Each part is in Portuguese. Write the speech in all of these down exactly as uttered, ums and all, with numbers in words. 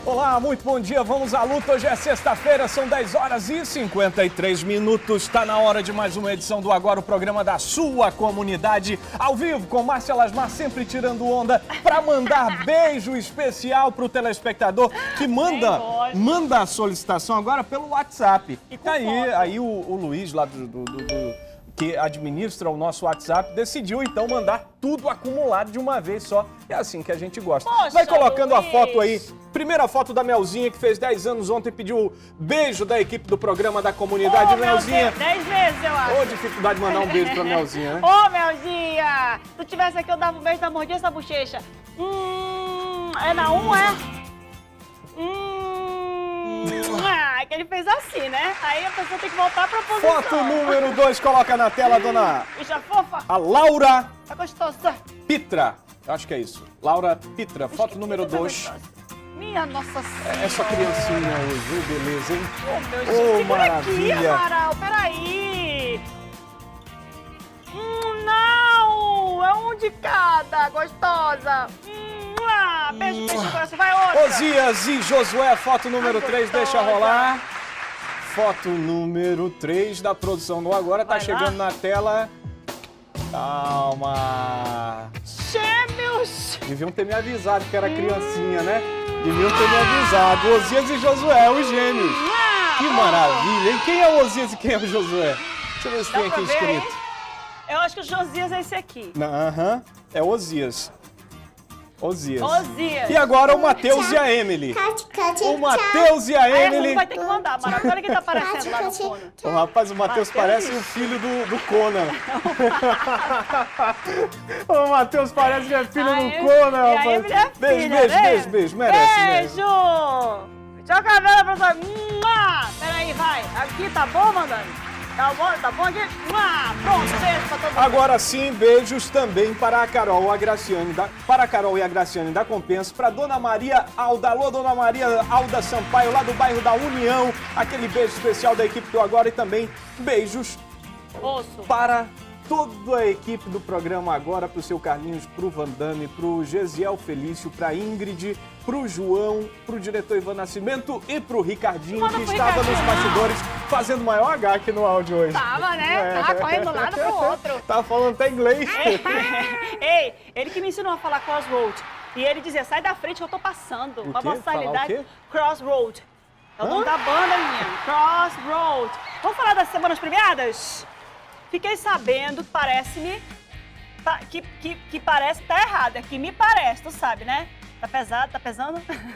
Olá, muito bom dia, vamos à luta. Hoje é sexta-feira, são dez horas e cinquenta e três minutos. Está na hora de mais uma edição do Agora, o programa da sua comunidade. Ao vivo, com Márcia Lasmar, sempre tirando onda, para mandar beijo especial para o telespectador que manda, manda a solicitação agora pelo WhatsApp. E aí, aí o, o Luiz, lá do... do, do, do que administra o nosso WhatsApp, decidiu então mandar tudo acumulado de uma vez só. É assim que a gente gosta. Poxa, vai colocando Luiz. a foto aí. Primeira foto da Melzinha, que fez dez anos ontem e pediu beijo da equipe do programa da comunidade. Ô, Melzinha. dez vezes, eu acho. Ô, dificuldade de mandar um beijo pra Melzinha, né? Ô, Melzinha! Se tu tivesse aqui, eu dava um beijo da mordida essa bochecha. Hum, é na um, é? Hum... Ah, que ele fez assim, né? Aí a pessoa tem que voltar pra posição. Foto número dois, coloca na tela, dona... Bicha fofa. A Laura... Tá gostosa. Pitra. Eu acho que é isso. Laura Pitra, foto que número coisa dois. gostosa. Minha Nossa Senhora. É só criancinha hoje, ô, beleza, hein? Ô, meu Ô, Deus, segura aqui, maravilha. Amaral, peraí. Hum, não, é um de cada, gostosa. Hum, ah, beijo, beijo, coração, vai outra. Osias e Josué, foto número Ai, três, gostosa. deixa rolar. Foto número três da produção do Agora, tá Vai chegando lá. na tela. Calma. Gêmeos. Deviam ter me avisado que era criancinha, né? Deviam ter me avisado. Osias e Josué, os gêmeos. Ah, Que pronto. maravilha, hein? Quem é o Osias e quem é o Josué? Deixa eu ver se Dá tem pra aqui ver aí? escrito. Eu acho que o Josias é esse aqui. Aham, é Osias. Osias. Osias. E agora o Matheus e a Emily. O Matheus e a Aí essa Emily. não vai ter que mandar, Amaral. Olha quem tá aparecendo lá no fundo. O rapaz, o Matheus Matheus. parece o filho do, do Conan. O Matheus parece que é filho A do Emily- Conan, e a rapaz. Emily é Beijo, filha, beijo, né? beijo, beijo. Merece, merece. Beijo! Tchau, cabelo, professor. Mua! Peraí, vai. Aqui tá bom, mandando? Tá bom, tá bom aqui? Mua! Pronto, beijo pra todo mundo. Agora sim, beijos também para a Carol, a Graciane, da, para a Carol e a Graciane da Compensa, para Dona Maria Alda, alô Dona Maria Alda Sampaio, lá do bairro da União, aquele beijo especial da equipe do Agora e também beijos Osso. para toda a equipe do programa Agora, para o seu Carlinhos, para o Vandame, para o Gesiel Felício, para a Ingrid, para o João, para o diretor Ivan Nascimento e para o Ricardinho, Manda que pro estava nos Ricardinho, bastidores fazendo maior H aqui no áudio hoje. Tava, né? É. Tava correndo de um lado pro outro. Tava falando até inglês. Ei, ele que me ensinou a falar crossroad. E ele dizia, sai da frente que eu tô passando. Uma quê? possibilidade. Falar o quê? Crossroad. É o nome Hã? da banda, menina. Crossroad. Vamos falar das semanas premiadas? Fiquei sabendo, parece-me, tá, que, que, que parece que tá errado. É que me parece, tu sabe, né? Tá pesado, tá pesando?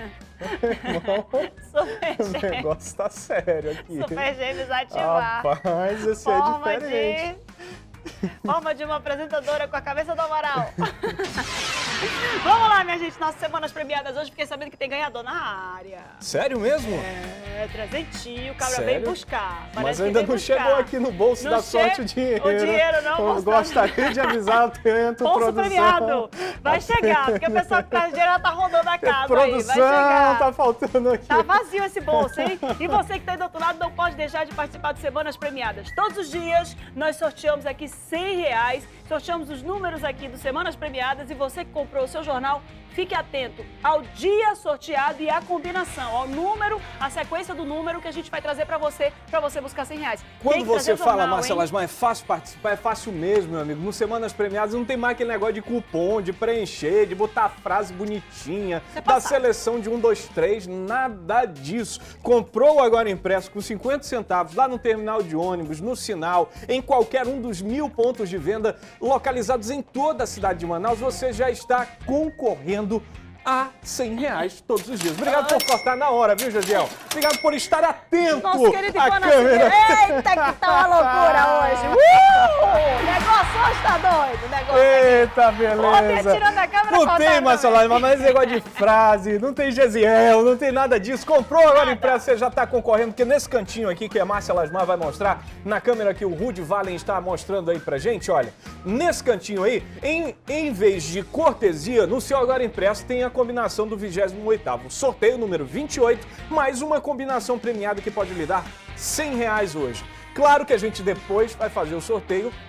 Super O Gêmeos. negócio tá sério aqui. Super Gêmeos ativar. Rapaz, esse é Forma diferente. de... Forma de uma apresentadora com a cabeça do Amaral. Vamos lá, minha gente. Nossas semanas premiadas hoje. Fiquei sabendo que tem ganhador na área. Sério mesmo? É, trezentinho. O cabra Sério? veio buscar. Mas Parece que ainda veio não buscar. chegou aqui no bolso Não da che- sorte o dinheiro. O dinheiro não, Eu mostrando. gostaria de avisar o tento, Bolso produção. premiado. Vai chegar, porque a pessoa que traz dinheiro, ela tá rodando a casa Produção, aí. Vai chegar. tá faltando aqui. Tá vazio esse bolso, hein? E você que tá aí do outro lado não pode deixar de participar de Semanas Premiadas. Todos os dias nós sorteamos aqui cem reais, sorteamos os números aqui do Semanas Premiadas e você que comprou o seu jornal, fique atento ao dia sorteado e à combinação, ao número, a sequência do número que a gente vai trazer pra você, pra você buscar cem reais. Tem Quando que trazer você o fala, jornal, Márcia hein? Lasmar, é fácil participar, é fácil mesmo, meu amigo. No Semanas Premiadas não tem mais aquele negócio de cupom, de preencher, de botar a frase bonitinha, Você da passar. seleção de um, dois, três, nada disso. Comprou o Agora Impresso com cinquenta centavos lá no terminal de ônibus, no sinal, em qualquer um dos mil pontos de venda localizados em toda a cidade de Manaus, você já está concorrendo a cem reais todos os dias. Obrigado por cortar na hora, viu, Josiel? Obrigado por estar atento Nosso querido à Ivan câmera. Nascimento. Eita, que tá uma loucura hoje. Uh! O negócio hoje tá doido. O negócio Eita, Ontem, beleza. tirando a câmera, Não faltava tem, Márcia também. Lasmar, mas esse negócio de frase, não tem Gesiel, não tem nada disso. Comprou Agora Nada. Impresso, você já tá concorrendo, porque nesse cantinho aqui que a Márcia Lasmar vai mostrar, na câmera que o Rudy Valen está mostrando aí pra gente, olha, nesse cantinho aí, em, em vez de cortesia, no seu Agora Impresso tem a combinação do vigésimo oitavo sorteio número vinte e oito, mais uma combinação premiada que pode lhe dar cem reais hoje. Claro que a gente depois vai fazer o sorteio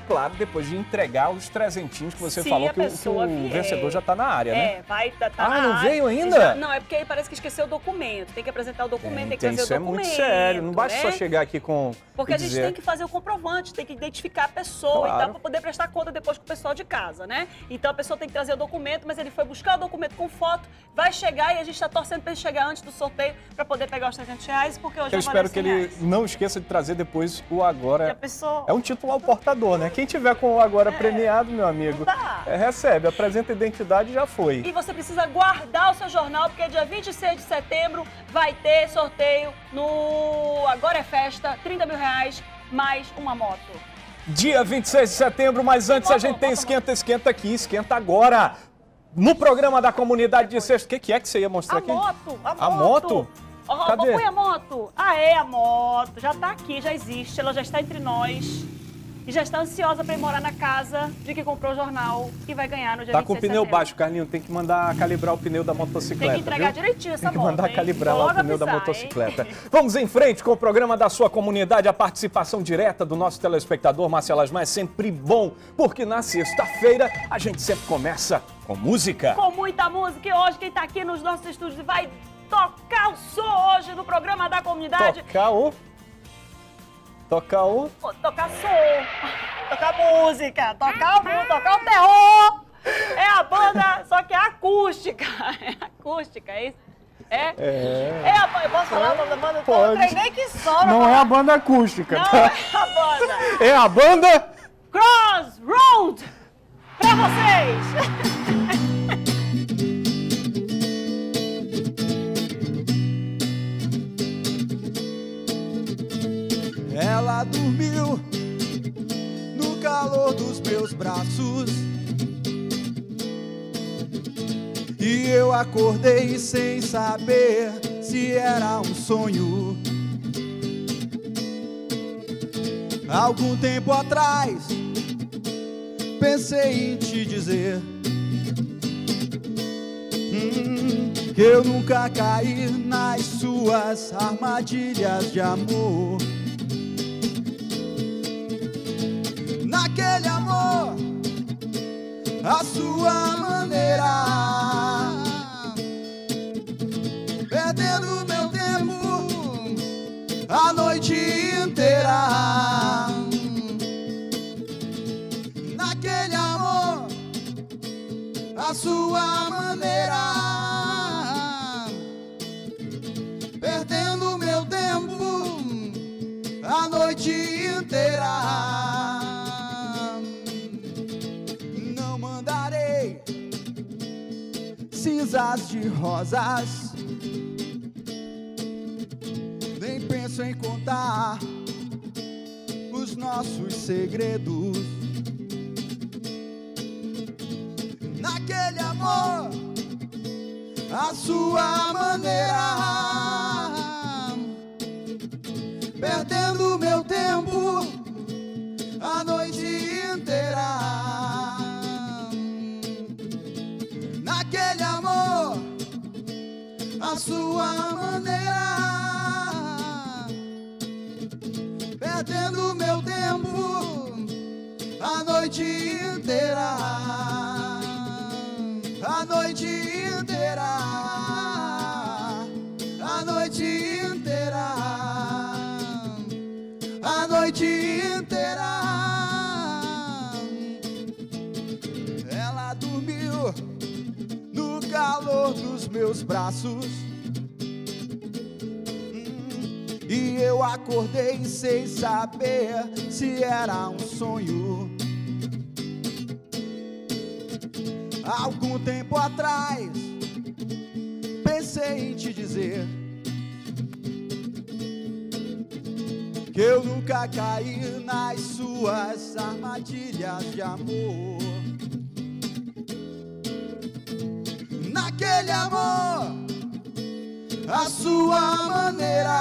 claro, depois de entregar os trezentinhos que você Se falou a que, o- que pessoa o vier. vencedor já está na área, né? É, vai tá, tá Ah, na não área. veio ainda? Já- não, é porque aí parece que esqueceu o documento. Tem que apresentar o documento, tem, Tem, que trazer isso o é documento. muito sério, não basta né? só chegar aqui com Porque e a gente dizer... tem que fazer o comprovante, tem que identificar a pessoa Claro. e tal, para poder prestar conta depois com o pessoal de casa, né? Então a pessoa tem que trazer o documento, mas ele foi buscar o documento com foto, vai chegar e a gente está torcendo para ele chegar antes do sorteio para poder pegar os trezentos reais, porque hoje Eu é espero que ele não esqueça de trazer depois o Agora. E a pessoa... É um título ao portador, né? Quem tiver com o Agora premiado, meu amigo, Tá. é, recebe, apresenta a identidade e já foi. E você precisa guardar o seu jornal, porque dia vinte e seis de setembro vai ter sorteio no Agora é Festa, trinta mil reais, mais uma moto. Dia vinte e seis de setembro, mas antes a gente tem Esquenta, Esquenta aqui, Esquenta Agora. No programa da comunidade de sexta. O que, que é que você ia mostrar A aqui? moto, a moto. A moto? Ó, Cadê? põe a moto. Ah, é a moto. Já tá aqui, já existe, ela já está entre nós. E já está ansiosa para ir morar na casa de quem comprou o jornal e vai ganhar no dia Tá vinte e com o seis de pneu setembro. baixo, Carlinho. Tem que mandar calibrar o pneu da motocicleta. Tem que entregar viu? direitinho essa Tem que moto, mandar hein? calibrar Vou lá o logo pneu da avisar, motocicleta. hein? Vamos em frente com o programa da sua comunidade, a participação direta do nosso telespectador, Marcelo Asmar, é sempre bom, porque na sexta-feira a gente sempre começa com música. Com muita música e hoje quem tá aqui nos nossos estúdios vai tocar o som hoje no programa da comunidade. Tocar o... Tocar o... Pô, tocar som, tocar música, tocar, o- tocar o terror. É a banda, só que é acústica. É acústica, é isso? É? É... É a banda, eu posso falar o nome da banda? Pode. Eu treinei que só. Não é a banda acústica, Não tá? é a banda. É a banda... Crossroad pra vocês. Ela dormiu no calor dos meus braços e eu acordei sem saber se era um sonho. Algum tempo atrás pensei em te dizer hum, que eu nunca caí nas suas armadilhas de amor. Naquele amor, a sua maneira, perdendo meu tempo a noite inteira. Naquele amor, a sua maneira, perdendo meu tempo a noite inteira. Cinzas de rosas, nem penso em contar os nossos segredos. Naquele amor, a sua maneira, perdendo meu tempo a noite inteira. Naquele amor, a sua maneira, perdendo meu tempo a noite inteira, a noite inteira, a noite inteira, a noite inteira. Ela dormiu no calor dos meus braços hum, e eu acordei sem saber se era um sonho. Algum tempo atrás pensei em te dizer que eu nunca caí nas suas armadilhas de amor. Naquele amor, a sua maneira,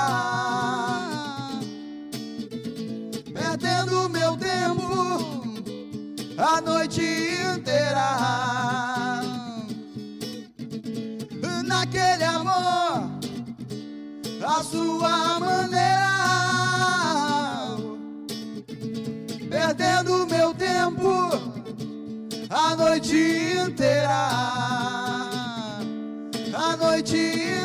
perdendo meu tempo a noite inteira. Naquele amor, a sua maneira, perdendo meu tempo tempo, a noite inteira, a noite inteira.